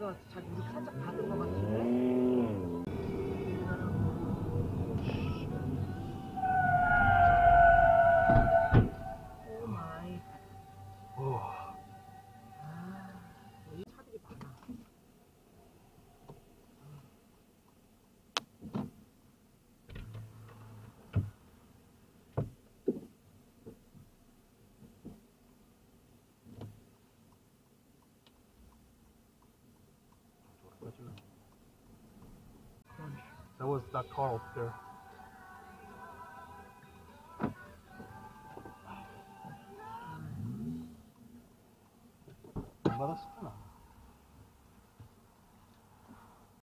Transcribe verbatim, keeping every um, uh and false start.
자기가 자기 이렇게 살짝 받은 것 같은데? 오 마이. 오. 아, 이 차들이 많아. That was that car up there. 안 받았었구나.